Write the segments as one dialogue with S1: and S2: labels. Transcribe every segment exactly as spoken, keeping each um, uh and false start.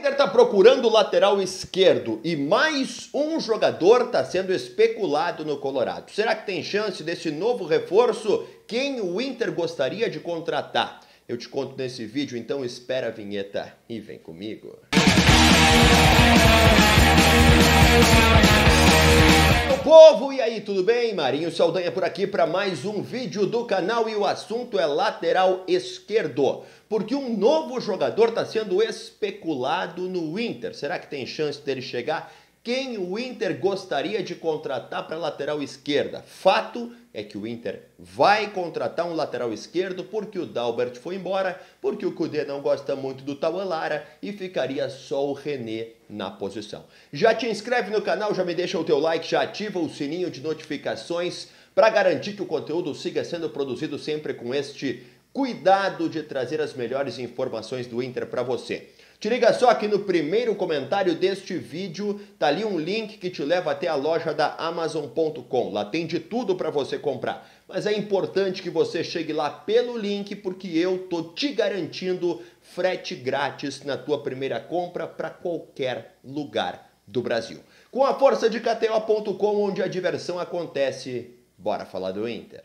S1: Inter está procurando o lateral esquerdo e mais um jogador está sendo especulado no Colorado. Será que tem chance desse novo reforço? Quem o Inter gostaria de contratar? Eu te conto nesse vídeo, então espera a vinheta e vem comigo. Meu povo, e aí, tudo bem? Marinho Saldanha por aqui para mais um vídeo do canal e o assunto é lateral esquerdo. Porque um novo jogador está sendo especulado no Inter. Será que tem chance dele chegar? Quem o Inter gostaria de contratar para lateral esquerda? Fato é que o Inter vai contratar um lateral esquerdo porque o Dalbert foi embora, porque o Kudê não gosta muito do Tauan Lara e ficaria só o René na posição. Já te inscreve no canal, já me deixa o teu like, já ativa o sininho de notificações para garantir que o conteúdo siga sendo produzido sempre com este cuidado de trazer as melhores informações do Inter para você. Te liga só que no primeiro comentário deste vídeo tá ali um link que te leva até a loja da Amazon ponto com. Lá tem de tudo para você comprar. Mas é importante que você chegue lá pelo link porque eu tô te garantindo frete grátis na tua primeira compra para qualquer lugar do Brasil. Com a força de K T O ponto com, onde a diversão acontece. Bora falar do Inter.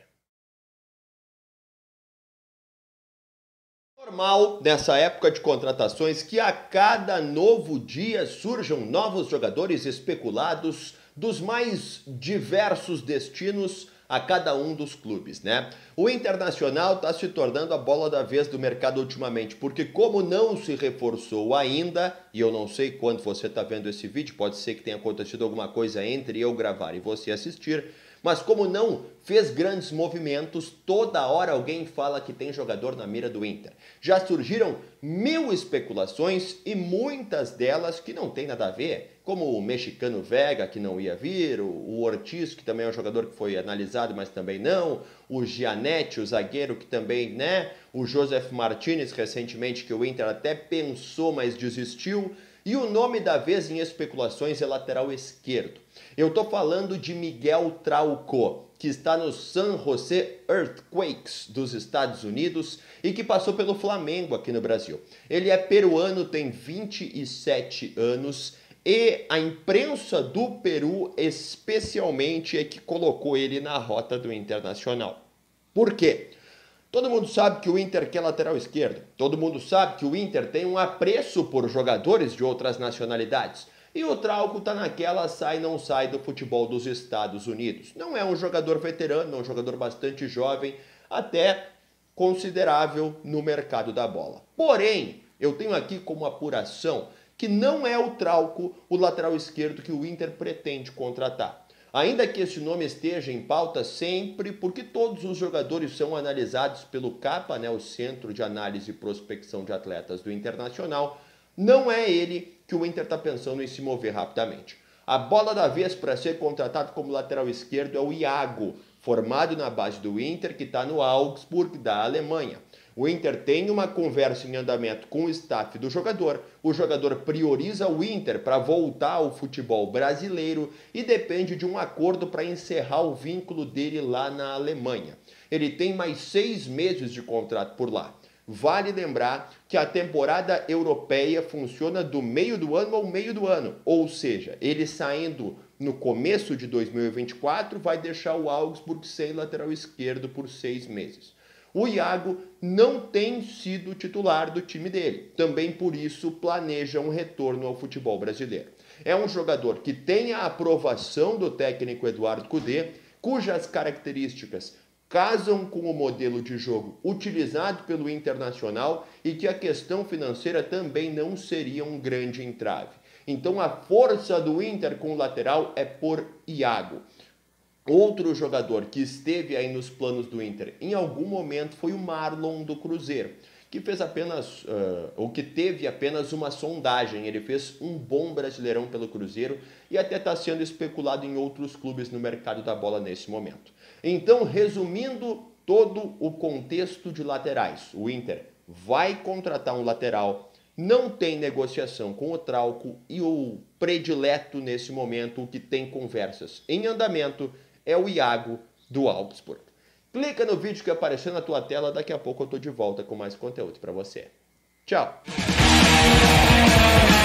S1: Normal nessa época de contratações que a cada novo dia surjam novos jogadores especulados dos mais diversos destinos a cada um dos clubes, né? O Internacional está se tornando a bola da vez do mercado ultimamente, porque como não se reforçou ainda, e eu não sei quando você está vendo esse vídeo, pode ser que tenha acontecido alguma coisa entre eu gravar e você assistir, mas como não fez grandes movimentos, toda hora alguém fala que tem jogador na mira do Inter. Já surgiram mil especulações e muitas delas que não tem nada a ver, como o mexicano Vega, que não ia vir, o Ortiz, que também é um jogador que foi analisado, mas também não, o Gianetti, o zagueiro, que também, né, o Josef Martinez, recentemente, que o Inter até pensou, mas desistiu. E o nome da vez em especulações é lateral esquerdo. Eu tô falando de Miguel Trauco, que está no San Jose Earthquakes dos Estados Unidos e que passou pelo Flamengo aqui no Brasil. Ele é peruano, tem vinte e sete anos e a imprensa do Peru especialmente é que colocou ele na rota do Internacional. Por quê? Todo mundo sabe que o Inter quer lateral esquerdo. Todo mundo sabe que o Inter tem um apreço por jogadores de outras nacionalidades. E o Trauco tá naquela sai não sai do futebol dos Estados Unidos. Não é um jogador veterano, é um jogador bastante jovem, até considerável no mercado da bola. Porém, eu tenho aqui como apuração que não é o Trauco o lateral esquerdo que o Inter pretende contratar. Ainda que esse nome esteja em pauta sempre, porque todos os jogadores são analisados pelo CAPA, né, o Centro de Análise e Prospecção de Atletas do Internacional, não é ele que o Inter está pensando em se mover rapidamente. A bola da vez para ser contratado como lateral esquerdo é o Iago, formado na base do Inter, que está no Augsburg da Alemanha. O Inter tem uma conversa em andamento com o staff do jogador, o jogador prioriza o Inter para voltar ao futebol brasileiro e depende de um acordo para encerrar o vínculo dele lá na Alemanha. Ele tem mais seis meses de contrato por lá. Vale lembrar que a temporada europeia funciona do meio do ano ao meio do ano, ou seja, ele saindo no começo de dois mil e vinte e quatro vai deixar o Augsburg sem lateral esquerdo por seis meses. O Iago não tem sido titular do time dele, também por isso planeja um retorno ao futebol brasileiro. É um jogador que tem a aprovação do técnico Eduardo Kudê, cujas características casam com o modelo de jogo utilizado pelo Internacional e que a questão financeira também não seria um grande entrave. Então a força do Inter com o lateral é por Iago. Outro jogador que esteve aí nos planos do Inter em algum momento foi o Marlon do Cruzeiro, que fez apenas, uh, ou que teve apenas uma sondagem. Ele fez um bom Brasileirão pelo Cruzeiro e até está sendo especulado em outros clubes no mercado da bola nesse momento. Então, resumindo todo o contexto de laterais, o Inter vai contratar um lateral, não tem negociação com o Trauco e o predileto nesse momento, o que tem conversas em andamento, é o Iago do Augsburg. Clica no vídeo que apareceu na tua tela, daqui a pouco eu tô de volta com mais conteúdo para você. Tchau!